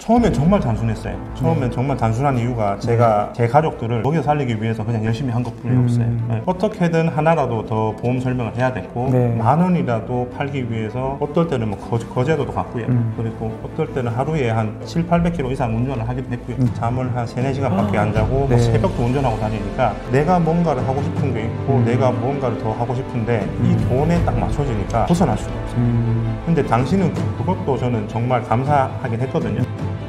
처음엔 정말 단순했어요. 처음엔 정말 단순한 이유가 제가 제 가족들을 먹여 살리기 위해서 그냥 열심히 한 것뿐이었어요. 네. 어떻게든 하나라도 더 보험 설명을 해야 됐고 네. 10,000원이라도 팔기 위해서 어떨 때는 뭐 거제도도 갔고요. 그리고 어떨 때는 하루에 한 700~800km 이상 운전을 하기도 했고요. 잠을 한 3~4시간밖에 안 자고 네. 뭐 새벽도 운전하고 다니니까 내가 뭔가를 하고 싶은 게 있고 내가 뭔가를 더 하고 싶은데 이 돈에 딱 맞춰지니까 벗어날 수가 없어요. 근데 당시는 그것도 저는 정말 감사하긴 했거든요.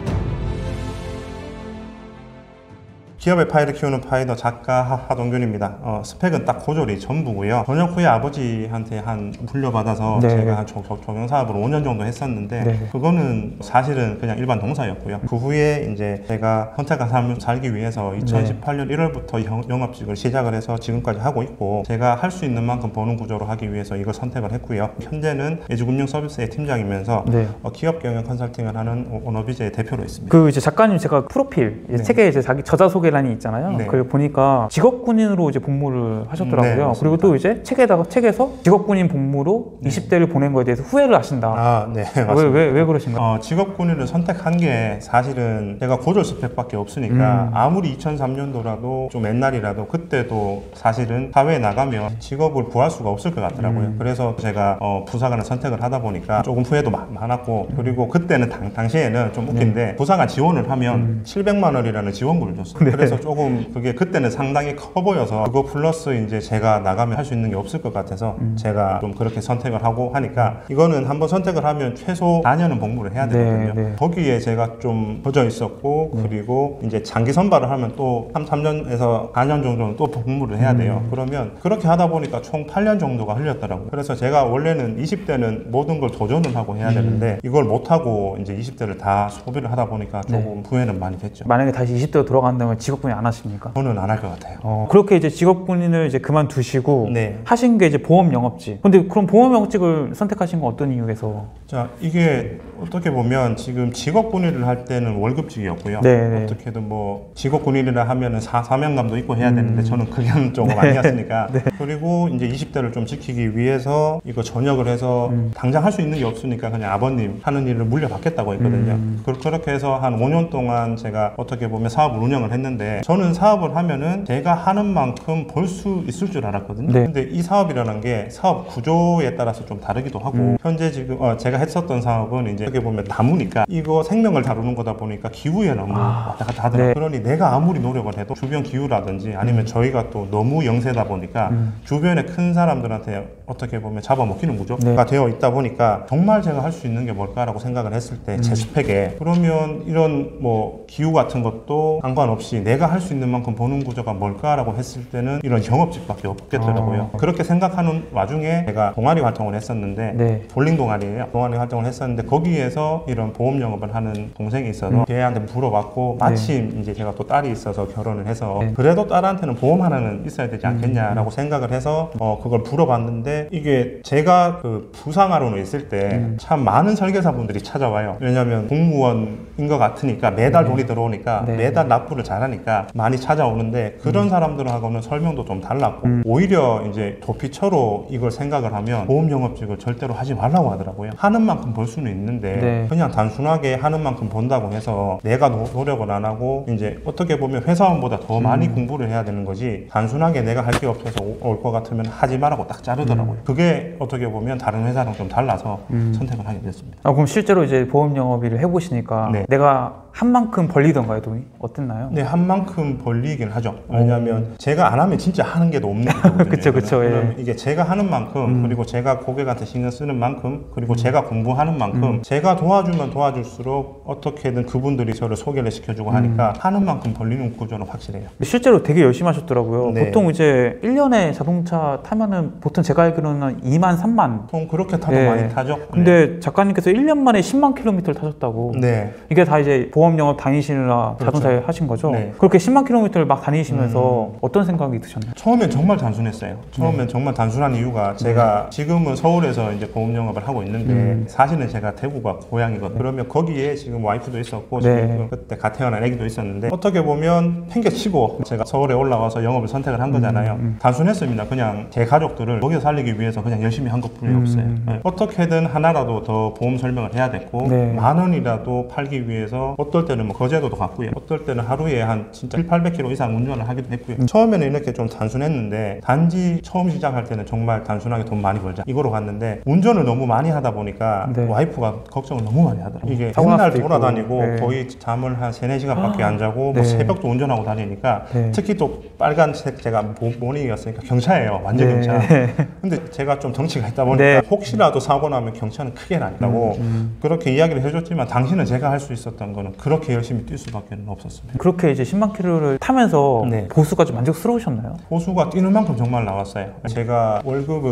기업의 파이를 키우는 파이더 작가 하동균입니다. 스펙은 딱 고졸이 전부고요. 전역 후에 아버지한테 물려받아서 네. 제가 한 조경 사업을 5년 정도 했었는데 네. 그거는 사실은 그냥 일반 동사였고요. 그 후에 이제 제가 선택한 삶을 살기 위해서 2018년 1월부터 영업직을 시작을 해서 지금까지 하고 있고 제가 할 수 있는 만큼 버는 구조로 하기 위해서 이걸 선택을 했고요. 현재는 예주금융서비스의 팀장이면서 네. 기업 경영 컨설팅을 하는 오너비즈의 대표로 있습니다. 그 이제 작가님 제가 프로필 네. 책에 이제 자기 저자 소개란이 있잖아요. 네. 그걸 보니까 직업군인으로 이제 복무를 하셨더라고요. 네, 그리고 또 이제 책에서 직업군인 복무로 20대를 보낸 거에 대해서 후회를 하신다. 네, 맞습니다. 왜 그러신가요? 직업군인을 선택한 게 사실은 제가 고졸 스펙밖에 없으니까 아무리 2003년도라도 좀 옛날이라도 그때도 사실은 사회에 나가면 직업을 구할 수가 없을 것 같더라고요. 그래서 제가 부사관을 선택을 하다 보니까 조금 후회도 많았고 그리고 그때는 당시에는 좀 웃긴데 부사관 지원을 하면 700만 원이라는 지원금을 줬어요. 네. 그래서 조금 그게 그때는 상당히 커 보여서 그거 플러스 이제 제가 나가면 할 수 있는 게 없을 것 같아서 제가 좀 그렇게 선택을 하고 하니까 이거는 한번 선택을 하면 최소 4년은 복무를 해야 되거든요. 네. 거기에 제가 좀 퍼져 있었고 그리고 이제 장기 선발을 하면 또 3년에서 4년 정도는 또 복무를 해야 돼요. 그러면 그렇게 하다 보니까 총 8년 정도가 흘렸더라고요. 그래서 제가 원래는 20대는 모든 걸 도전을 하고 해야 되는데 이걸 못하고 이제 20대를 다 소비를 하다 보니까 조금 후회는 많이 됐죠. 만약에 다시 20대로 돌아간다면 직업군인 안 하십니까? 저는 안 할 것 같아요. 그렇게 이제 직업군인을 이제 그만두시고 네. 하신 게 이제 보험 영업직. 근데 그럼 보험 영업직을 선택하신 건 어떤 이유에서? 자, 이게 어떻게 보면 지금 직업군인을 할 때는 월급직이었고요. 네. 어떻게든 뭐 직업군인이라 하면은 사명감도 있고 해야 되는데 저는 그냥 조금 아니었으니까. 네. 그리고 이제 20대를 좀 지키기 위해서 이거 전역을 해서 당장 할 수 있는 게 없으니까 그냥 아버님 하는 일을 물려받겠다고 했거든요. 그렇게 해서 한 5년 동안 제가 어떻게 보면 사업을 운영을 했는데 저는 사업을 하면은 제가 하는 만큼 벌 수 있을 줄 알았거든요. 네. 근데 이 사업이라는 게 사업 구조에 따라서 좀 다르기도 하고 현재 지금 제가 했었던 사업은 이제 어떻게 보면 나무니까 이거 생명을 다루는 거다 보니까 기후에 너무 왔다 갔다 하더라고요. 네. 그러니 내가 아무리 노력을 해도 주변 기후라든지 아니면 저희가 또 너무 영세다 보니까 주변에 큰 사람들한테 어떻게 보면 잡아먹히는 구조가 되어 있다 보니까 정말 제가 할 수 있는 게 뭘까라고 생각을 했을 때 제 스펙에 그러면 이런 뭐 기후 같은 것도 상관없이 내가 할 수 있는 만큼 버는 구조가 뭘까라고 했을 때는 이런 영업직밖에 없겠더라고요. 그렇게 생각하는 와중에 제가 동아리 활동을 했었는데 네. 볼링 동아리예요. 동아리 활동을 했었는데 거기에서 이런 보험 영업을 하는 동생이 있어서 걔한테 물어봤고 마침 이제 제가 또 딸이 있어서 결혼을 해서 그래도 딸한테는 보험 하나는 있어야 되지 않겠냐라고 생각을 해서 그걸 물어봤는데 이게 제가 그 부상하러 있을 때 참 많은 설계사분들이 찾아와요. 왜냐하면 공무원인 것 같으니까 매달 돈이 들어오니까 매달 납부를 잘하니까 많이 찾아오는데 그런 사람들하고는 설명도 좀 달랐고 오히려 이제 도피처로 이걸 생각을 하면 보험 영업직을 절대로 하지 말라고 하더라고요. 하는 만큼 벌 수는 있는데 그냥 단순하게 하는 만큼 번다고 해서 내가 노력을 안 하고 이제 어떻게 보면 회사원보다 더 많이 공부를 해야 되는 거지 단순하게 내가 할 게 없어서 올 것 같으면 하지 말라고 딱 자르더라고요. 그게 어떻게 보면 다른 회사랑 좀 달라서 선택을 하게 됐습니다. 그럼 실제로 이제 보험 영업 일을 해보시니까 내가 한 만큼 벌리던가요, 돈이? 어땠나요? 네, 한 만큼 벌리긴 하죠. 왜냐하면 제가 안 하면 진짜 하는 게 없는 거거든요. 그쵸. 예. 이게 제가 하는 만큼 그리고 제가 고객한테 신경 쓰는 만큼 그리고 제가 공부하는 만큼 제가 도와주면 도와줄수록 어떻게든 그분들이 저를 소개를 시켜주고 하니까 하는 만큼 벌리는 구조는 확실해요. 실제로 되게 열심히 하셨더라고요. 네. 보통 이제 1년에 자동차 타면은 보통 제가 알기로는 2만, 3만. 보통 그렇게 타도 많이 타죠. 근데 작가님께서 1년 만에 10만 킬로미터를 타셨다고. 네. 이게 다 이제 보험 보험 영업 다니시느라 그렇죠. 자동차에 하신 거죠? 네. 그렇게 10만 킬로미터를 막 다니시면서 어떤 생각이 드셨나요? 처음엔 정말 단순했어요. 처음엔 정말 단순한 이유가 제가 지금은 서울에서 이제 보험 영업을 하고 있는데 사실은 제가 대구가 고향이거든요. 그러면 거기에 지금 와이프도 있었고 지금 그때 갓 태어난 아기도 있었는데 어떻게 보면 팽개치고 제가 서울에 올라와서 영업을 선택을 한 거잖아요. 단순했습니다. 그냥 제 가족들을 먹여 살리기 위해서 그냥 열심히 한 것뿐이 없어요. 네. 어떻게든 하나라도 더 보험 설명을 해야 됐고 만 원이라도 팔기 위해서 어떨 때는 뭐 거제도도 갔고요. 어떨 때는 하루에 한 진짜 700km 이상 운전을 하기도 했고요. 처음에는 이렇게 좀 단순했는데 단지 처음 시작할 때는 정말 단순하게 돈 많이 벌자 이거로 갔는데 운전을 너무 많이 하다 보니까 와이프가 걱정을 너무 많이 하더라고요. 이게 맨날 돌아다니고 거의 잠을 한 3, 4시간밖에 안 자고 뭐 새벽도 운전하고 다니니까 특히 또 빨간색 제가 모닝이었으니까 경차예요. 완전 경차. 근데 제가 좀 덩치가 있다 보니까 혹시라도 사고 나면 경차는 크게 난다고 그렇게 이야기를 해줬지만 당신은 제가 할 수 있었던 거는 그렇게 열심히 뛸 수밖에 없었습니다. 그렇게 이제 10만 킬로를 타면서 보수가 좀 만족스러우셨나요? 보수가 뛰는 만큼 정말 나왔어요. 제가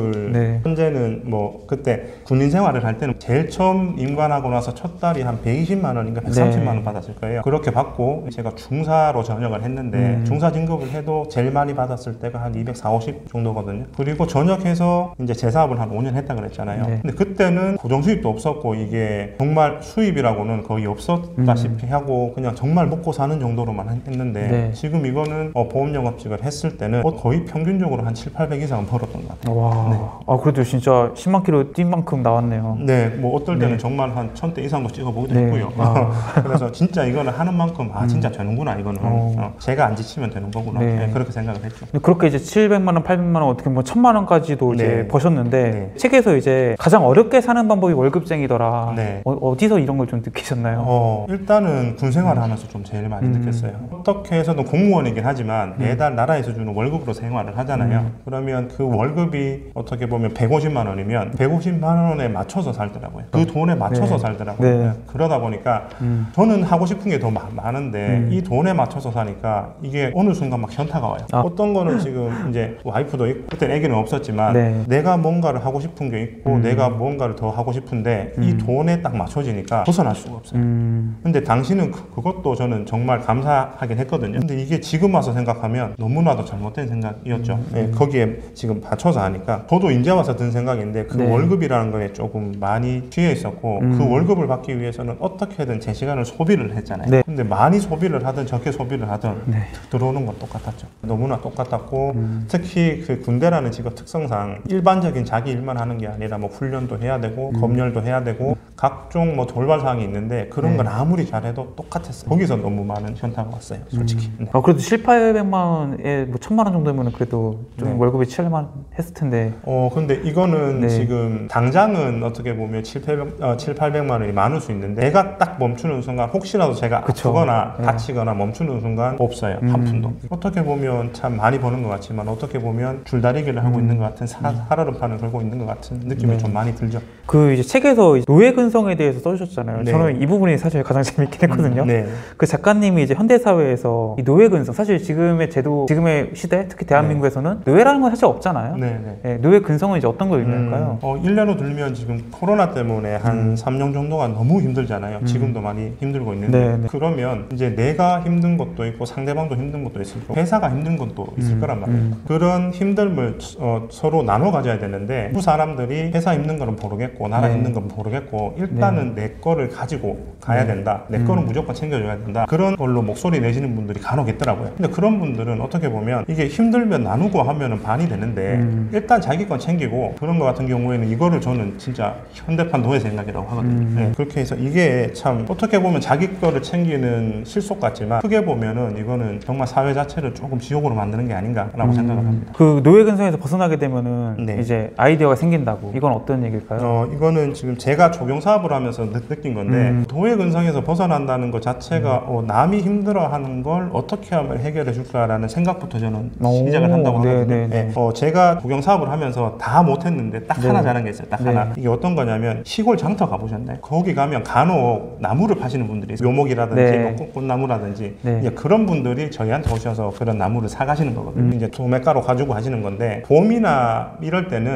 월급을 현재는 뭐 그때 군인 생활을 할 때는 제일 처음 임관하고 나서 첫 달이 한 120만 원인가 130만 원 받았을 거예요. 그렇게 받고 제가 중사로 전역을 했는데 중사 진급을 해도 제일 많이 받았을 때가 한 240, 50 정도거든요. 그리고 전역해서 이제 제 사업을 한 5년 했다 그랬잖아요. 근데 그때는 고정 수입도 없었고 이게 정말 수입이라고는 거의 없었다시피 하고 그냥 정말 먹고 사는 정도로만 했는데 지금 이거는 보험 영업직을 했을 때는 거의 평균적으로 한 7, 800 이상은 벌었던 것 같아요. 와, 아 그래도 진짜 10만 킬로 뛴 만큼 나왔네요. 네, 뭐 어떨 때는 정말 한 1000대 이상도 찍어보기도 했고요. 그래서 진짜 이거는 하는 만큼 진짜 되는구나 이거는 제가 안 지치면 되는 거구나 그렇게 생각을 했죠. 그렇게 이제 700만 원, 800만 원 어떻게 보면 1000만 원까지도 이제 버셨는데 책에서 이제 가장 어렵게 사는 방법이 월급쟁이더라. 어디서 이런 걸 좀 느끼셨나요? 일단은 군 생활을 하면서 좀 제일 많이 느꼈어요. 어떻게 해서든 공무원이긴 하지만 매달 나라에서 주는 월급으로 생활을 하잖아요. 그러면 그 월급이 어떻게 보면 150만 원이면 150만 원에 맞춰서 살더라고요. 그 돈에 맞춰서 살더라고요. 그러다 보니까 저는 하고 싶은 게 더 많은데 이 돈에 맞춰서 사니까 이게 어느 순간 막 현타가 와요. 어떤 거는 지금 이제 와이프도 있고 그때는 애기는 없었지만 내가 뭔가를 하고 싶은 게 있고 내가 뭔가를 더 하고 싶은데 이 돈에 딱 맞춰지니까 벗어날 수가 없어요. 근데 당시는 그것도 저는 정말 감사하긴 했거든요. 근데 이게 지금 와서 생각하면 너무나도 잘못된 생각이었죠. 거기에 지금 받쳐서 하니까 저도 이제 와서 든 생각인데 그 월급이라는 거에 조금 많이 취해 있었고 그 월급을 받기 위해서는 어떻게든 제 시간을 소비를 했잖아요. 근데 많이 소비를 하든 적게 소비를 하든 들어오는 건 똑같았죠. 너무나 똑같았고 특히 그 군대라는 직업 특성상 일반적인 자기 일만 하는 게 아니라 뭐 훈련도 해야 되고 검열도 해야 되고 각종 뭐 돌발 사항이 있는데 그런 건 아무리 잘해도 똑같았어요. 거기서 너무 많은 현타가 왔어요, 솔직히. 그래도 7, 800만 원에 뭐 1000만 원 정도면 그래도 좀 월급이 7만 했을 텐데. 근데 이거는 지금 당장은 어떻게 보면 7, 800만 원이 많을 수 있는데 내가 딱 멈추는 순간 혹시라도 제가 아프거나 다치거나 멈추는 순간 없어요. 한 푼도. 어떻게 보면 참 많이 버는 것 같지만 어떻게 보면 줄다리기를 하고 있는 것 같은 살얼음판을 걸고 있는 것 같은 느낌이 좀 많이 들죠. 그 이제 책에서 노예 근성에 대해서 써주셨잖아요. 저는 이 부분이 사실 가장 재밌긴 했거든요. 그 작가님이 이제 현대사회에서 이 노예 근성, 사실 지금의 제도, 지금의 시대, 특히 대한민국에서는 노예라는 건 사실 없잖아요. 노예 근성은 이제 어떤 걸 의미할까요? 일례로 들면 지금 코로나 때문에 한 3년 정도가 너무 힘들잖아요. 지금도 많이 힘들고 있는데 그러면 이제 내가 힘든 것도 있고 상대방도 힘든 것도 있을 거고 회사가 힘든 것도 있을 거란 말이에요. 그런 힘듦을 서로 나눠 가져야 되는데 그 사람들이 회사 힘든 거는 모르겠고 나라 힘든 건 모르겠고 일단은 내 거를 가지고 가야 된다. 내 거는 무조건 챙겨줘야 된다. 그런 걸로 목소리 내시는 분들이 간혹 있더라고요. 근데 그런 분들은 어떻게 보면 이게 힘들면 나누고 하면은 반이 되는데 일단 자기 건 챙기고 그런 거 같은 경우에는 이거를 저는 진짜 현대판 노예 생각이라고 하거든요. 그렇게 해서 이게 참 어떻게 보면 자기 거를 챙기는 실속 같지만 크게 보면은 이거는 정말 사회 자체를 조금 지옥으로 만드는 게 아닌가라고 생각을 합니다. 그 노예 근성에서 벗어나게 되면은 이제 아이디어가 생긴다고. 이건 어떤 얘기일까요? 이거는 지금 제가 조경 사업을 하면서 느낀 건데 노예 근성에서 벗어난다는 것 자체가 남이 힘들어하는 걸 어떻게 하면 해결해 줄까라는 생각부터 저는 시작을 한다고 하거든요. 제가 조경 사업을 하면서 다 못했는데 딱 하나 잘한 게 있어요. 딱 하나. 이게 어떤 거냐면 시골 장터 가보셨나요? 거기 가면 간혹 나무를 파시는 분들이 있어요. 묘목이라든지 뭐 꽃나무라든지 이제 그런 분들이 저희한테 오셔서 그런 나무를 사가시는 거거든요. 이제 도매가로 가지고 하시는 건데 봄이나 이럴 때는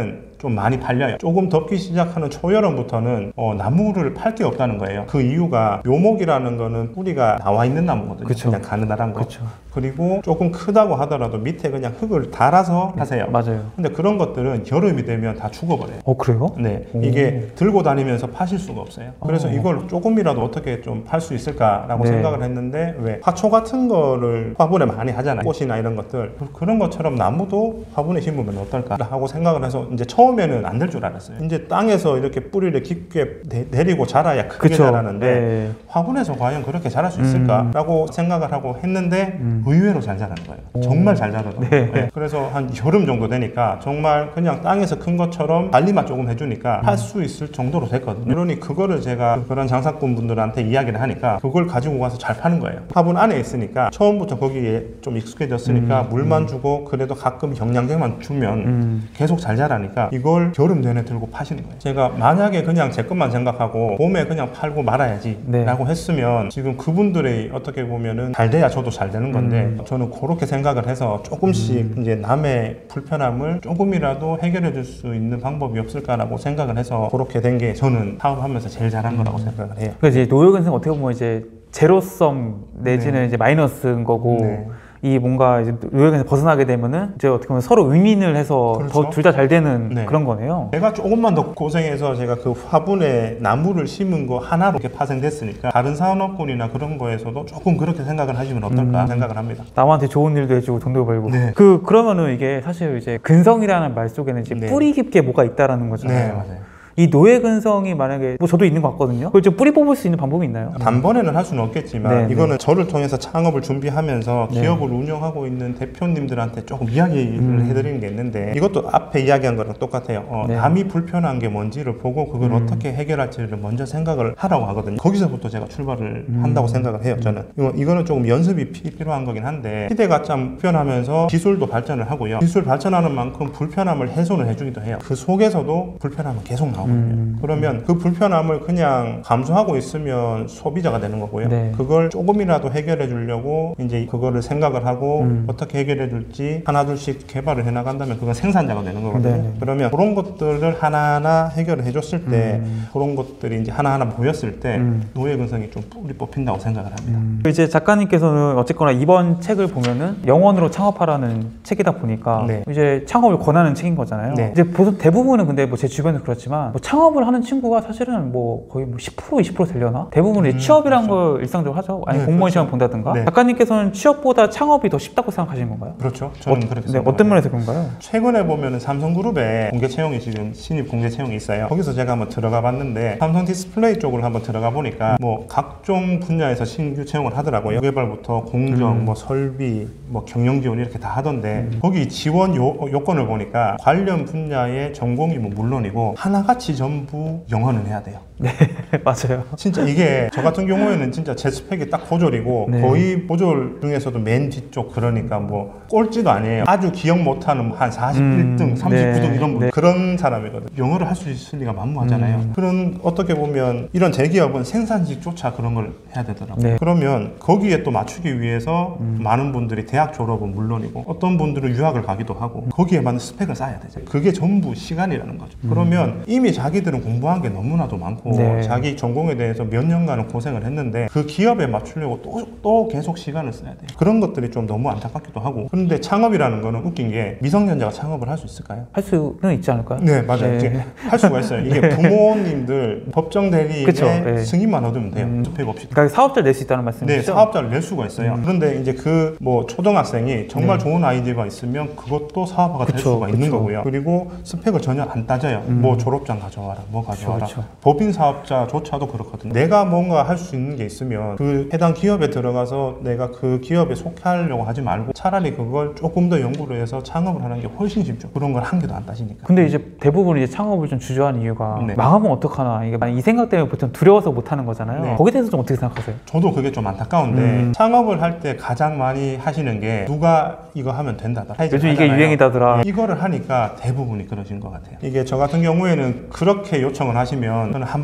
좀 많이 팔려요. 조금 덥기 시작하는 초여름부터는 나무를 팔 게 없다는 거예요. 그 이유가 묘목이라는 거는 뿌리가 나와 있는 나무거든요. 그쵸. 그냥 가느다란 거. 그쵸. 그리고 조금 크다고 하더라도 밑에 그냥 흙을 달아서 하세요. 맞아요. 근데 그런 것들은 여름이 되면 다 죽어버려요. 그래요? 네, 오. 이게 들고 다니면서 파실 수가 없어요. 그래서 이걸 조금이라도 어떻게 좀 팔 수 있을까라고 네. 생각을 했는데, 왜 화초 같은 거를 화분에 많이 하잖아요. 꽃이나 이런 것들. 그런 것처럼 나무도 화분에 심으면 어떨까 하고 생각을 해서 이제 처음에는 안 될 줄 알았어요. 이제 땅에서 이렇게 뿌리를 깊게 내리고 자라야 크게 그쵸. 자라는데 네. 화분에서 과연 그렇게 자랄 수 있을까라고 생각을 하고 했는데 의외로 잘 자라는 거예요. 정말 잘 자라더라고요. 네. 네. 그래서 한 여름 정도 되니까 정말 그냥 땅에서 큰 것처럼 관리만 조금 해주니까 할 수 있을 정도로 됐거든요. 그러니 그거를 제가 그런 장사꾼 분들한테 이야기를 하니까 그걸 가지고 가서 잘 파는 거예요. 화분 안에 있으니까 처음부터 거기에 좀 익숙해졌으니까 물만 주고 그래도 가끔 영양제만 주면 계속 잘 자라니까 이걸 여름 내내 들고 파시는 거예요. 제가 만약에 그냥 제 것만 생각하고 봄에 그냥 팔고 말아야지 네. 라고 했으면 지금 그분들의 어떻게 보면은 잘 돼야 저도 잘 되는 건데 저는 그렇게 생각을 해서 조금씩 이제 남의 불편함을 조금이라도 해결해 줄 수 있는 방법이 없을까라고 생각을 해서 그렇게 된 게 저는 사업하면서 제일 잘한 거라고 생각을 해요. 그러니까 이제 노역은생 어떻게 보면 이제 제로섬 내지는 네. 이제 마이너스인 거고 네. 이 뭔가 이제 노역에서 벗어나게 되면은 이제 어떻게 보면 서로 윈윈을 해서 그렇죠. 더 둘 다 잘 되는 네. 그런 거네요. 제가 조금만 더 고생해서 제가 그 화분에 나무를 심은 거 하나로 이렇게 파생됐으니까 다른 산업군이나 그런 거에서도 조금 그렇게 생각을 하시면 어떨까 생각을 합니다. 남한테 좋은 일도 해주고 돈도 벌고. 네. 그러면은 이게 사실 이제 근성이라는 말 속에는 이제 네. 뿌리 깊게 뭐가 있다라는 거잖아요. 네, 맞아요. 이 노예 근성이 만약에 뭐 저도 있는 것 같거든요. 그걸 좀 뿌리 뽑을 수 있는 방법이 있나요? 단번에는 할 수는 없겠지만 네, 이거는 저를 통해서 창업을 준비하면서 네. 기업을 운영하고 있는 대표님들한테 조금 이야기를 해드리는 게 있는데 이것도 앞에 이야기한 거랑 똑같아요. 네. 남이 불편한 게 뭔지를 보고 그걸 어떻게 해결할지를 먼저 생각을 하라고 하거든요. 거기서부터 제가 출발을 한다고 생각을 해요. 저는 이거는 조금 연습이 필요한 거긴 한데 시대가 참 불편하면서 기술도 발전을 하고요. 기술 발전하는 만큼 불편함을 해소를 해주기도 해요. 그 속에서도 불편함은 계속 나오거든요. 그러면 그 불편함을 그냥 감수하고 있으면 소비자가 되는 거고요. 네. 그걸 조금이라도 해결해 주려고 이제 그거를 생각을 하고 어떻게 해결해 줄지 하나둘씩 개발을 해 나간다면 그건 생산자가 되는 거거든요. 네. 그러면 그런 것들을 하나하나 해결을 해줬을 때 그런 것들이 이제 하나하나 모였을 때 노예 근성이 좀 뿌리 뽑힌다고 생각을 합니다. 이제 작가님께서는 어쨌거나 이번 책을 보면은 영원으로 창업하라는 책이다 보니까 네. 이제 창업을 권하는 책인 거잖아요. 네. 이제 보통 대부분은 근데 뭐 제 주변에서 그렇지만 뭐 창업을 하는 친구가 사실은 뭐 거의 뭐 10% 20% 되려나? 대부분 이제 취업이란 걸 일상적으로 하죠. 아니 네, 공무원 그렇죠. 시험 본다든가. 네. 작가님께서는 취업보다 창업이 더 쉽다고 생각하시는 건가요? 그렇죠. 저는 그렇게 네, 생각합니다. 어떤 면에서 그런가요? 최근에 보면은 삼성그룹에 공개 채용이 지금 신입 공개 채용이 있어요. 거기서 제가 한번 들어가 봤는데 삼성 디스플레이 쪽을 한번 들어가 보니까 뭐 각종 분야에서 신규 채용을 하더라고요. 개발부터 공정, 뭐 설비, 뭐 경영 지원 이렇게 다 하던데 거기 지원 요건을 보니까 관련 분야의 전공이 뭐 물론이고 하나같이 전부 영어는 해야 돼요. 네, 맞아요. 진짜 이게 저 같은 경우에는 진짜 제 스펙이 딱 보졸이고 네. 거의 보졸 중에서도 맨 뒤쪽 그러니까 뭐 꼴찌도 아니에요. 아주 기억 못하는 한 41등, 39등 네. 이런 분 네. 그런 사람이거든요. 영어를 할 수 있을 리가 만무하잖아요. 그런 어떻게 보면 이런 대기업은 생산직조차 그런 걸 해야 되더라고요. 네. 그러면 거기에 또 맞추기 위해서 많은 분들이 대학 졸업은 물론이고 어떤 분들은 유학을 가기도 하고 거기에 맞는 스펙을 쌓아야 되죠. 그게 전부 시간이라는 거죠. 그러면 이미 자기들은 공부한 게 너무나도 많고 네. 자기 전공에 대해서 몇 년간은 고생을 했는데 그 기업에 맞추려고 또 계속 시간을 써야 돼요. 그런 것들이 좀 너무 안타깝기도 하고. 그런데 창업이라는 거는 웃긴 게 미성년자가 창업을 할 수 있을까요? 할 수는 있지 않을까요? 네, 맞아요. 네. 이제 할 수가 있어요. 이게 부모님들 법정 대리인의 그쵸, 네. 승인만 얻으면 돼요. 스펙 없이. 그러니까 사업자를 낼 수 있다는 말씀이시죠? 네, 사업자를 낼 수가 있어요. 그런데 이제 그 뭐 초등학생이 정말 좋은 아이디어가 있으면 그것도 사업화가 될 그쵸, 수가 있는 그쵸. 거고요. 그리고 스펙을 전혀 안 따져요. 뭐 졸업장 가져와라, 뭐 가져와라. 그쵸. 법인 사업자조차도 그렇거든요. 내가 뭔가 할 수 있는 게 있으면 그 해당 기업에 들어가서 내가 그 기업에 속하려고 하지 말고 차라리 그걸 조금 더 연구를 해서 창업을 하는 게 훨씬 쉽죠. 그런 걸 한 개도 안 따지니까. 근데 이제 대부분 이제 창업을 좀 주저하는 이유가 네. 망하면 어떡하나 이게 이 생각 때문에 보통 두려워서 못 하는 거잖아요. 네. 거기에 대해서 좀 어떻게 생각하세요? 저도 그게 좀 안타까운데 창업을 할 때 가장 많이 하시는 게 누가 이거 하면 된다더라. 요즘 이게 유행이다더라. 이거를 하니까 대부분이 그러신 것 같아요. 이게 저 같은 경우에는 그렇게 요청을 하시면 저는 한 번 더 생각을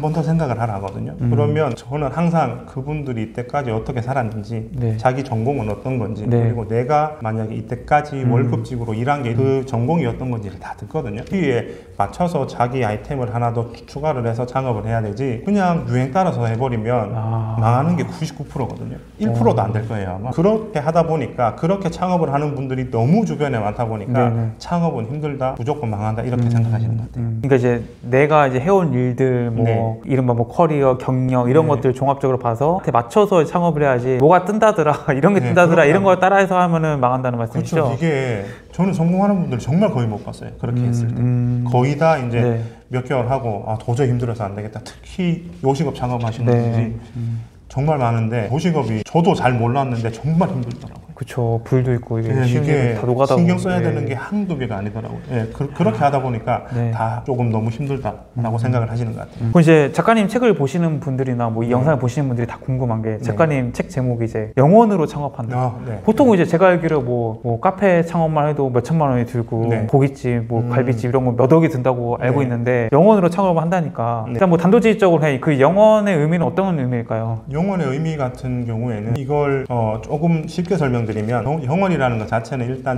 생각을 하라 하거든요. 그러면 저는 항상 그분들이 이때까지 어떻게 살았는지, 네. 자기 전공은 어떤 건지, 네. 그리고 내가 만약에 이때까지 월급직으로 일한 게 그 전공이 어떤 건지를 다 듣거든요. 거기에 맞춰서 자기 아이템을 하나 더 추가를 해서 창업을 해야 되지, 그냥 유행 따라서 해버리면 망하는 게 99%거든요. 1%도 안 될 거예요, 아마. 그렇게 하다 보니까, 그렇게 창업을 하는 분들이 너무 주변에 많다 보니까 네네. 창업은 힘들다, 무조건 망한다, 이렇게 생각하시는 것 같아요. 그러니까 이제 내가 이제 해온 일들, 뭐 네. 이른바 뭐 커리어, 경력 이런 네. 것들 종합적으로 봐서 맞춰서 창업을 해야지, 뭐가 뜬다더라, 이런 게 네, 뜬다더라, 이런 그렇다고. 걸 따라해서 하면은 망한다는 말씀이시죠? 그렇죠. 이게 저는 성공하는 분들 정말 거의 못 봤어요. 그렇게 했을 때. 거의 다 이제 네. 몇 개월 하고 도저히 힘들어서 안 되겠다. 특히 요식업 창업하시는 네. 분들이 정말 많은데, 요식업이 저도 잘 몰랐는데 정말 힘들더라고요. 그쵸. 불도 있고 이게 쉬운 이게 일은 다 노가다고. 신경 써야 네. 되는 게 한두 개가 아니더라고요. 그렇게 하다 보니까 네. 다 조금 너무 힘들다라고 생각을 하시는 것 같아요. 그럼 이제 작가님 책을 보시는 분들이나 뭐 이 영상을 보시는 분들이 다 궁금한 게, 작가님 책 제목이 이제 영원으로 창업한다. 네. 보통 이제 제가 알기로 뭐 카페 창업만 해도 몇 천만 원이 들고, 네. 고깃집, 뭐 갈비집 이런 거 몇 억이 든다고 알고 네. 있는데, 영원으로 창업을 한다니까. 네. 일단 뭐 단도직입적으로 해, 그 영원의 의미는 어떤 의미일까요? 영원의 의미 같은 경우에는 이걸 조금 쉽게 설명드리면, 영원이라는 것 자체는 일단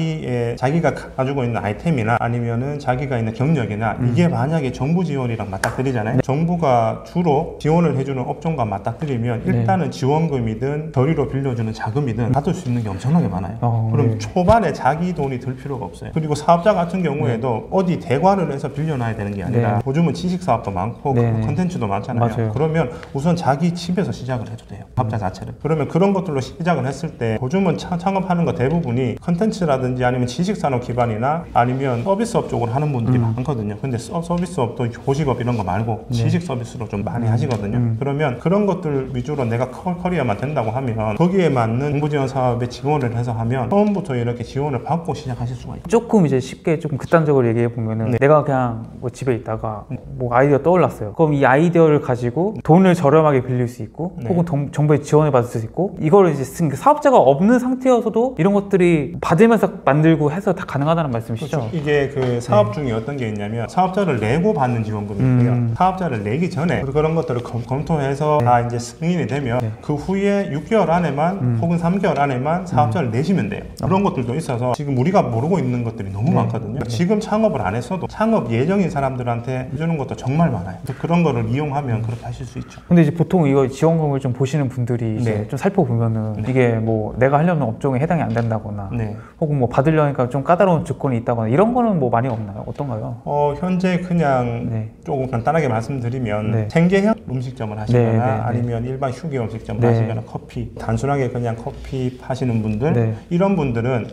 자기가 가지고 있는 아이템이나 아니면은 자기가 있는 경력이나 이게 만약에 정부 지원이랑 맞닥뜨리잖아요. 정부가 주로 지원을 해주는 업종과 맞닥뜨리면 일단은 지원금이든 저리로 빌려주는 자금이든 받을 수 있는 게 엄청나게 많아요. 그럼 초반에 자기 돈이 들 필요가 없어요. 그리고 사업자 같은 경우에도 어디 대관을 해서 빌려놔야 되는 게 아니라, 요즘은 지식사업도 많고 컨텐츠도 많잖아요. 맞아요. 그러면 우선 자기 집에서 시작을 해도 돼요, 사업자 자체를. 그러면 그런 것들로 시작을 했을 때, 요즘은 창업하는 거 대부분이 컨텐츠라든지 아니면 지식산업 기반이나 아니면 서비스업 쪽으로 하는 분들이 많거든요. 근데 서비스업도 고식업 이런 거 말고 지식 서비스로 좀 많이 하시거든요. 그러면 그런 것들 위주로 내가 커리어만 된다고 하면, 거기에 맞는 정부 지원 사업에 지원을 해서 하면 처음부터 이렇게 지원을 받고 시작하실 수가 있죠. 조금 이제 쉽게 조금 극단적으로 얘기해 보면은, 내가 그냥 뭐 집에 있다가 뭐 아이디어 떠올랐어요. 그럼 이 아이디어를 가지고 돈을 저렴하게 빌릴 수 있고, 혹은 정부의 지원을 받을 수 있고, 이거를 이제 사업자가 없는 상태여서도 이런 것들이 받으면서 만들고 해서 다 가능하다는 말씀이시죠? 그렇죠. 이게 그 사업 중에 어떤 게 있냐면, 사업자를 내고 받는 지원금이 있고요. 사업자를 내기 전에 그런 것들을 검토해서 다 이제 승인이 되면 그 후에 6개월 안에만 혹은 3개월 안에만 사업자를 내시면 돼요. 그런 것들도 있어서 지금 우리가 모르고 있는 것들이 너무 많거든요. 지금 창업을 안 했어도 창업 예정인 사람들한테 해주는 것도 정말 많아요. 그래서 그런 거를 이용하면 그렇게 하실 수 있죠. 근데 이제 보통 이거 지원금을 좀 보시는 분들이 이제 좀 살펴보면은 이게 뭐 내가 하려는 업종에 해당이 안 된다거나, 혹은 뭐 받으려니까 좀 까다로운 조건이 있다거나, 이런 거는 뭐 많이 없나요? 어떤가요? 현재 그냥 조금 간단하게 말씀드리면, 생계형 음식점을 하시거나 아니면 일반 휴게 음식점을 하시거나 커피, 단순하게 그냥 커피 파시는 분들, 이런 분들은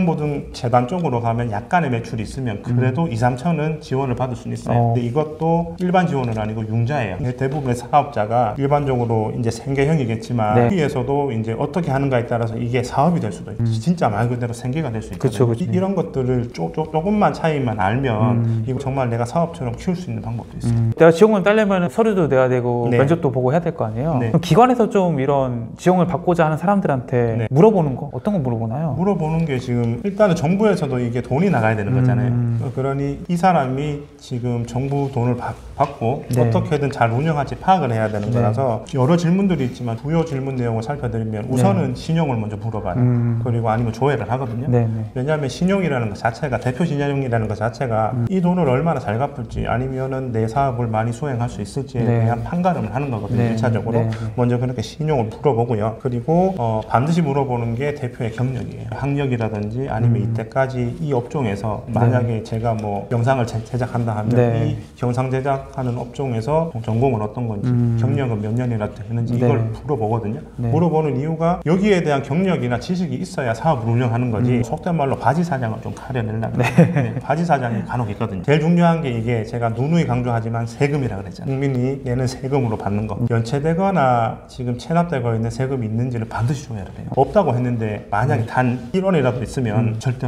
신용보증재단 쪽으로 가면 약간의 매출이 있으면 그래도 2, 3천은 지원을 받을 수는 있어요. 근데 이것도 일반 지원은 아니고 융자예요. 대부분의 사업자가 일반적으로 이제 생계형이겠지만 여기에서도 이제 어떻게 하는가에 따라서 이게 사업이 될 수도 있고, 진짜 말 그대로 생계가 될 수 있거든요. 그쵸. 이런 것들을 조금만 차이만 알면 이거 정말 내가 사업처럼 키울 수 있는 방법도 있어요. 내가 지원금 따려면 서류도 내야 되고 면접도 보고 해야 될 거 아니에요? 그럼 기관에서 좀 이런 지원을 받고자 하는 사람들한테 물어보는 거, 어떤 거 물어보나요? 물어보는 게, 지금 일단은 정부에서도 이게 돈이 나가야 되는 거잖아요. 그러니 이 사람이 지금 정부 돈을 받고 어떻게든 잘 운영할지 파악을 해야 되는 거라서 여러 질문들이 있지만 주요 질문 내용을 살펴드리면 우선은 신용을 먼저 물어봐요. 그리고 아니면 조회를 하거든요. 왜냐하면 신용이라는 것 자체가, 대표 신용이라는 것 자체가 이 돈을 얼마나 잘 갚을지 아니면은 내 사업을 많이 수행할 수 있을지에 대한 판가름을 하는 거거든요. 1차적으로 먼저 그렇게 신용을 물어보고요. 그리고 반드시 물어보는 게 대표의 경력이에요. 학력이라든지 아니면 이때까지 이 업종에서 만약에 제가 뭐 영상을 제작한다 하면 이 영상 제작하는 업종에서 전공은 어떤 건지, 경력은 몇 년이나 되는지 이걸 물어보거든요. 물어보는 이유가 여기에 대한 경력이나 지식이 있어야 사업을 운영하는 거지, 속된 말로 바지 사장을 좀 가려내려고 바지 사장이 간혹 있거든요. 제일 중요한 게, 이게 제가 누누이 강조하지만 세금이라 그랬잖아요. 국민이 내는 세금으로 받는 거, 연체되거나 지금 체납되고 있는 세금이 있는지를 반드시 조회를 해요. 없다고 했는데 만약에 단 1원이라도 있으면 절대로 안 해줘요.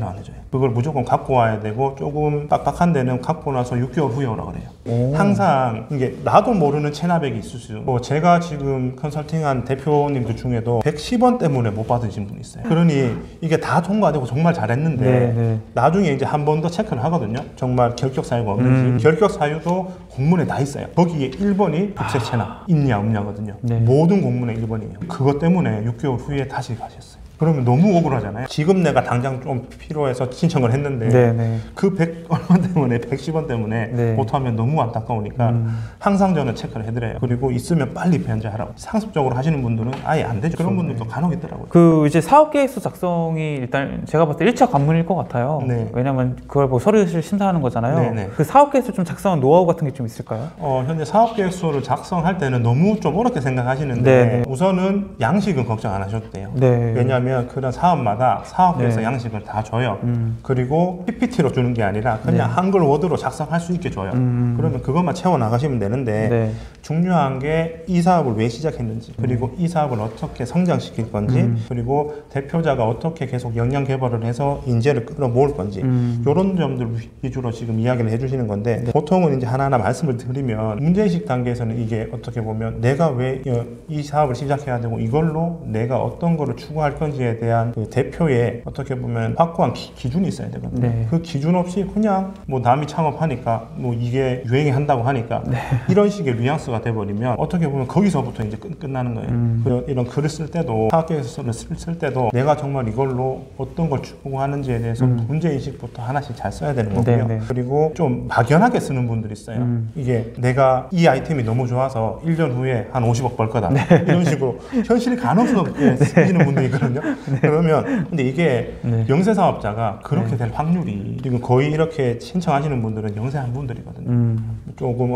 그걸 무조건 갖고 와야 되고 조금 빡빡한 데는 갖고 나서 6개월 후에 오라 그래요. 오. 항상 이게 나도 모르는 체납액이 있을 수 있고 제가 지금 컨설팅한 대표님들 중에도 110원 때문에 못 받으신 분이 있어요. 그러니 이게 다 통과되고 정말 잘했는데 네. 나중에 이제 한 번 더 체크를 하거든요. 정말 결격 사유가 없는지. 결격 사유도 공문에 다 있어요. 거기에 1번이 국세 체납 있냐 없냐거든요. 네. 모든 공문에 1번이에요. 그것 때문에 6개월 후에 다시 가셨어요. 그러면 너무 억울하잖아요. 지금 내가 당장 좀 필요해서 신청을 했는데 네. 그 100원 때문에 110원 때문에 네. 못하면 너무 안타까우니까 항상 저는 체크를 해드려요. 그리고 있으면 빨리 변제하라고. 상습적으로 하시는 분들은 아예 안 되죠. 그런 분들도 간혹 있더라고요. 그 이제 사업계획서 작성이 일단 제가 봤을 때 1차 관문일 것 같아요. 네. 왜냐면 그걸 뭐 서류를 심사하는 거잖아요. 네네. 그 사업계획서 좀 작성한 노하우 같은 게 좀 있을까요? 현재 사업계획서를 작성할 때는 너무 좀 어렵게 생각하시는데 네네. 우선은 양식은 걱정 안 하셔도 돼요. 네. 왜냐하면 그런 사업마다 사업계획서 네. 양식을 다 줘요. 그리고 PPT로 주는 게 아니라 그냥 네. 한글 워드로 작성할 수 있게 줘요. 그러면 그것만 채워 나가시면 되는데 네. 중요한 게 이 사업을 왜 시작했는지, 그리고 이 사업을 어떻게 성장시킬 건지, 그리고 대표자가 어떻게 계속 역량 개발을 해서 인재를 끌어모을 건지, 이런 점들 위주로 지금 이야기를 해주시는 건데, 보통은 이제 하나하나 말씀을 드리면 문제의식 단계에서는 이게 어떻게 보면 내가 왜 이 사업을 시작해야 되고 이걸로 내가 어떤 거를 추구할 건지에 대한 그 대표의 어떻게 보면 확고한 기준이 있어야 되거든요. 네. 그 기준 없이 그냥 뭐 남이 창업하니까 뭐 이게 유행이 한다고 하니까 이런 식의 뉘앙스가 돼버리면 어떻게 보면 거기서부터 이제 끝나는 거예요. 이런 글을 쓸 때도 사업계획서를 쓸 때도 내가 정말 이걸로 어떤 걸 추구하는지에 대해서 문제의식부터 하나씩 잘 써야 되는 거고요. 네. 그리고 좀 막연하게 쓰는 분들이 있어요. 이게 내가 이 아이템이 너무 좋아서 1년 후에 한 50억 벌 거다. 이런 식으로 현실이 가능성없게 쓰시는 분들이 있거든요. 그러면 근데 이게 영세 사업자가 그렇게 될 확률이 지금 거의 이렇게 신청하시는 분들은 영세한 분들이거든요. 조금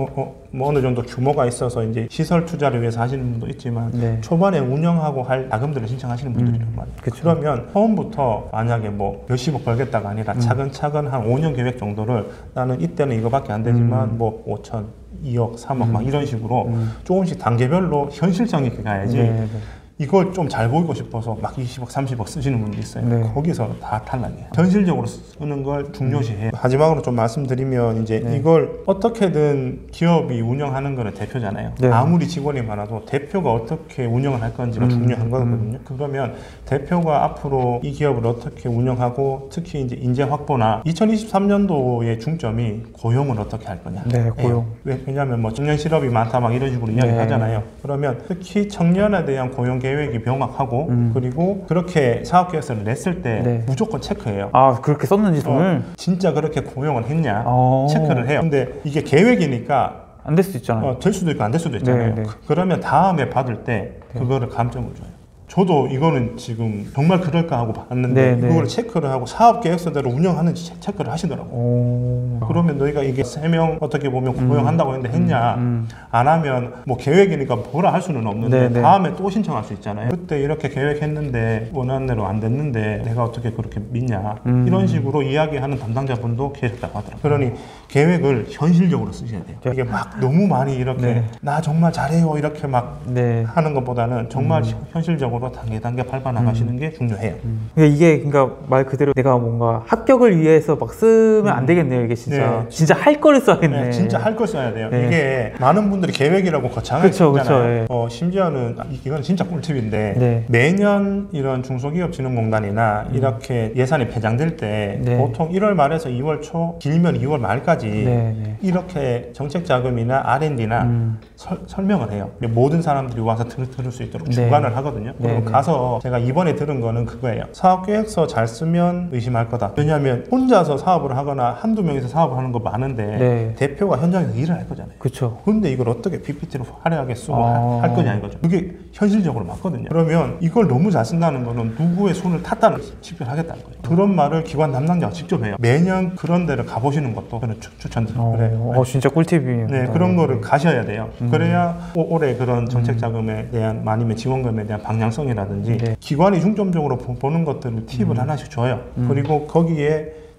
뭐 어느 정도 규모가 있어서 이제 시설 투자를 위해서 하시는 분도 있지만 초반에 운영하고 할 자금들을 신청하시는 분들이란 말이에요. 그러면 처음부터 만약에 뭐 몇십억 벌겠다가 아니라 차근차근 한 5년 계획 정도를 나는 이때는 이거밖에 안 되지만 뭐 5천, 2억, 3억 막 이런 식으로 조금씩 단계별로 현실성 있게 가야지. 이걸 좀 잘 보이고 싶어서 막 20억, 30억 쓰시는 분도 있어요. 거기서 다 탈락이에요. 현실적으로 쓰는 걸 중요시해요. 마지막으로 좀 말씀드리면 이제 이걸 어떻게든 기업이 운영하는 거는 대표잖아요. 아무리 직원이 많아도 대표가 어떻게 운영을 할 건지가 중요한 거거든요. 그러면 대표가 앞으로 이 기업을 어떻게 운영하고 특히 이제 인재 확보나 2023년도의 중점이 고용을 어떻게 할 거냐. 고용. 왜냐하면 뭐 청년 실업이 많다 막 이런 식으로 이야기 하잖아요. 그러면 특히 청년에 대한 고용 계획이 명확하고 그리고 그렇게 사업계획서를 냈을 때 무조건 체크해요. 아, 그렇게 썼는지 돈을? 진짜 그렇게 고용을 했냐 체크를 해요. 근데 이게 계획이니까 안 될 수도 있잖아요. 될 수도 있고 안 될 수도 있잖아요. 그러면 다음에 받을 때 그거를 감점을 줘요. 저도 이거는 지금 정말 그럴까 하고 봤는데 그걸 체크를 하고 사업 계획서대로 운영하는지 체크를 하시더라고요. 그러면 너희가 이게 3명 어떻게 보면 고용한다고 했는데 했냐 안 하면 뭐 계획이니까 뭐라 할 수는 없는데 다음에 또 신청할 수 있잖아요. 그때 이렇게 계획했는데 원하는 대로 안 됐는데 내가 어떻게 그렇게 믿냐 이런 식으로 이야기하는 담당자분도 계셨다고 하더라고요. 그러니 계획을 현실적으로 쓰셔야 돼요. 이게 막 너무 많이 이렇게 나 정말 잘해요 이렇게 막 하는 것보다는 정말 현실적으로 단계 밟아 나가시는 게 중요해요. 그러니까 말 그대로 내가 뭔가 합격을 위해서 막 쓰면 안 되겠네요. 이게 진짜 진짜 할 거를 써야겠네. 진짜 할 걸 써야 돼요. 이게 많은 분들이 계획이라고 거창하게 쓰잖아요. 심지어는 이건 진짜 꿀팁인데 매년 이런 중소기업진흥공단이나 이렇게 예산이 배정될 때 보통 1월 말에서 2월 초 길면 2월 말까지 이렇게 정책자금이나 R&D나 설명을 해요. 모든 사람들이 와서 들을 수 있도록 주관을 하거든요. 가서 제가 이번에 들은 거는 그거예요. 사업계획서 잘 쓰면 의심할 거다. 왜냐하면 혼자서 사업을 하거나 한두 명이서 사업을 하는 거 많은데 대표가 현장에서 일을 할 거잖아요. 근데 이걸 어떻게 PPT로 화려하게 쓰고 할 거냐 이거죠. 그게 현실적으로 맞거든요. 그러면 이걸 너무 잘 쓴다는 거는 누구의 손을 탔다는 직접 하겠다는 거예요. 그런 말을 기관 담당자가 직접 해요. 매년 그런 데를 가보시는 것도 저는 추천드려요. 진짜 꿀팁이에요. 그런 거를 가셔야 돼요. 그래야 올해 그런 정책 자금에 대한 아니면 지원금에 대한 방향성이라든지 기관이 중점적으로 보는 것들을 팁을 하나씩 줘요. 그리고 거기에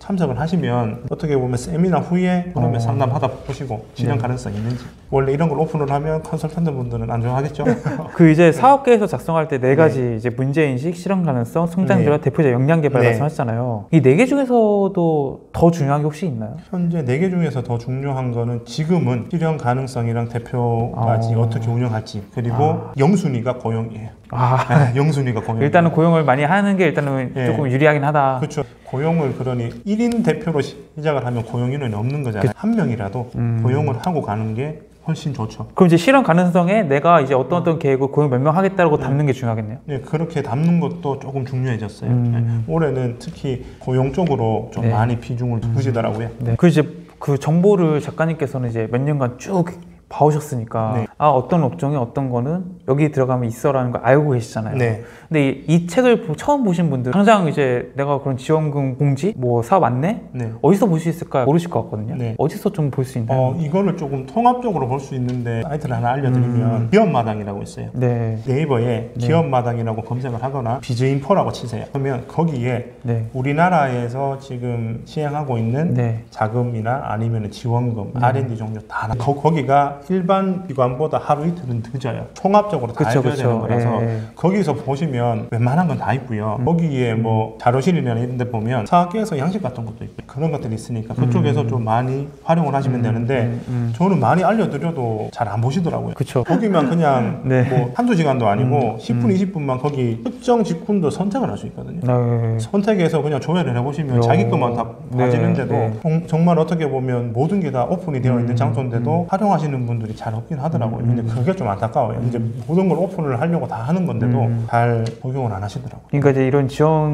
참석을 하시면 어떻게 보면 세미나 후에 그러면 상담하다 보시고 실현 네. 가능성이 있는지. 원래 이런 걸 오픈을 하면 컨설턴트 분들은 안 좋아하겠죠? 그 이제 사업계에서 작성할 때 네 가지 이제 문제인식, 실현 가능성, 성장 전략, 대표자 역량 개발 말씀하셨잖아요. 이 네 개 중에서도 더 중요한 게 혹시 있나요? 현재 4개 중에서 더 중요한 거는 지금은 실현 가능성이랑 대표가 어떻게 운영할지, 그리고 영순위가 고용이에요. 네, 영순위가 고용. 일단은 고용을 많이 하는 게 일단은 조금 유리하긴 하다. 그렇죠. 고용을 그러니 1인 대표로 시작을 하면 고용 인원이 없는 거잖아요. 한 명이라도 고용을 하고 가는 게 훨씬 좋죠. 그럼 이제 실현 가능성에 내가 이제 어떤 계획을 고용 몇 명 하겠다고 담는 게 중요하겠네요. 네, 그렇게 담는 것도 조금 중요해졌어요. 네, 올해는 특히 고용 쪽으로 좀 많이 비중을 두시더라고요. 네. 그 이제 그 정보를 작가님께서는 이제 몇 년간 쭉 봐오셨으니까 어떤 업종에 어떤 거는 여기 들어가면 있어라는 걸 알고 계시잖아요. 네. 근데 이 책을 처음 보신 분들 당장 이제 내가 그런 지원금 공지, 뭐 사업 안내 어디서 볼 수 있을까 모르실 것 같거든요. 어디서 좀 볼 수 있나요? 이거를 조금 통합적으로 볼 수 있는데 사이트를 하나 알려드리면 기업마당이라고 있어요. 네이버에 기업마당이라고 검색을 하거나 비즈인포라고 치세요. 그러면 거기에 우리나라에서 지금 시행하고 있는 자금이나 아니면 지원금, R&D 종류 다 거기가 일반 기관보다 하루 이틀은 늦어요. 통합적으로 다 해줘야 되는 거라서 거기서 보시면 웬만한 건 다 있고요. 거기에 뭐 자료실이나 이런 데 보면 사학계에서 양식 같은 것도 있고 그런 것들이 있으니까 그쪽에서 좀 많이 활용을 하시면 되는데 저는 많이 알려드려도 잘 안 보시더라고요. 거기만 그냥 뭐 한두 시간도 아니고 10분, 20분만 거기 특정 직군도 선택을 할 수 있거든요. 선택해서 그냥 조회를 해보시면 자기 것만 다 빠지는데도 정말 어떻게 보면 모든 게 다 오픈이 되어 있는 장소인데도 활용하시는 분들이 잘 없긴 하더라고요. 근데 그게 좀 안타까워요. 이제 모든 걸 오픈을 하려고 다 하는 건데도 잘 적용을 안 하시더라고요. 그러니까 이제 이런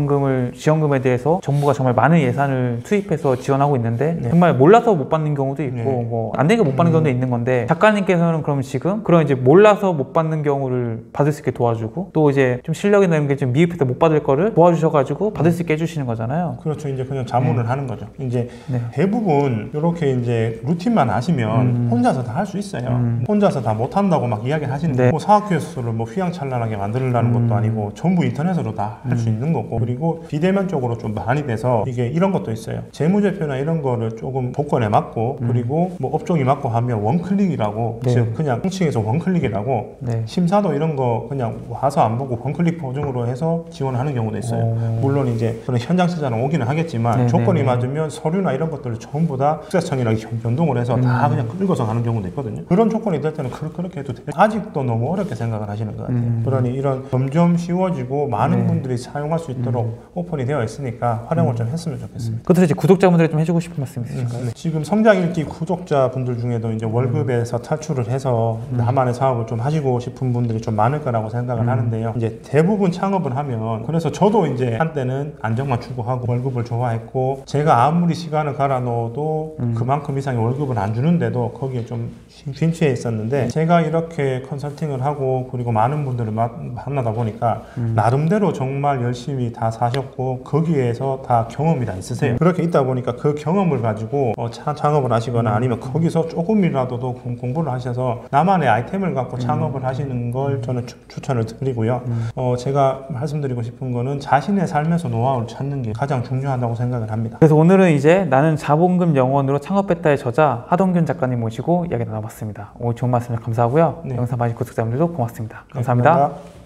지원금에 대해서 정부가 정말 많은 예산을 투입해서 지원하고 있는데 정말 몰라서 못 받는 경우도 있고 뭐 안 되게 못 받는 경우도 있는 건데 작가님께서는 그럼 지금 그런 이제 몰라서 못 받는 경우를 받을 수 있게 도와주고 또 이제 좀 실력이나 이런 게 좀 미흡해서 못 받을 거를 도와주셔가지고 받을 수 있게 해주시는 거잖아요. 그렇죠. 이제 그냥 자문을 하는 거죠. 이제 대부분 이렇게 이제 루틴만 아시면 혼자서 다 할 수 있어요. 혼자서 다 못한다고 막 이야기를 하시는데 뭐 사학교에서를 뭐 휘황찬란하게 만들려는 것도 아니고 전부 인터넷으로 다 할 수 있는 거고 그리고 비대면 쪽으로 좀 많이 돼서 이게 이런 것도 있어요. 재무제표나 이런 거를 조금 조건에 맞고 그리고 뭐 업종이 맞고 하면 원클릭이라고 즉 그냥 통칭해서 원클릭이라고 심사도 이런 거 그냥 와서 안 보고 원클릭 보증으로 해서 지원하는 경우도 있어요. 물론 이제 그런 현장 시장은 오기는 하겠지만 조건이 맞으면 서류나 이런 것들을 전부 다 국세청이랑 연동을 해서 다 그냥 읽어서 가는 경우도 있거든요. 그런 조건이 될 때는 그렇게 해도 돼요. 아직도 너무 어렵게 생각을 하시는 것 같아요. 그러니 이런 점점 쉬워지고 많은 분들이 사용할 수 있도록 오픈이 되어 있으니까 활용을 좀 했으면 좋겠습니다. 끝으로 이제 구독자분들에게 좀 해주고 싶은 말씀 있으신가요? 지금 성장일기 구독자분들 중에도 이제 월급에서 탈출을 해서 나만의 사업을 좀 하시고 싶은 분들이 좀 많을 거라고 생각을 하는데요. 이제 대부분 창업을 하면 그래서 저도 이제 한때는 안정만 추구하고 월급을 좋아했고 제가 아무리 시간을 갈아 넣어도 그만큼 이상의 월급을 안 주는데도 거기에 좀 빈치해 있었는데 제가 이렇게 컨설팅을 하고 그리고 많은 분들을 만나다 보니까 나름대로 정말 열심히 다 사셨고 거기에서 다 경험이 다 있으세요. 그렇게 있다 보니까 그 경험을 가지고 창업을 하시거나 아니면 거기서 조금이라도 더 공부를 하셔서 나만의 아이템을 갖고 창업을 하시는 걸 저는 추천을 드리고요. 제가 말씀드리고 싶은 거는 자신의 삶에서 노하우를 찾는 게 가장 중요하다고 생각을 합니다. 그래서 오늘은 이제 나는 자본금 영원으로 창업했다의 저자 하동균 작가님 모시고 이야기 나눠봤습니다. 오늘 좋은 말씀 감사하고요. 영상 봐주신 구독자분들도 고맙습니다. 감사합니다.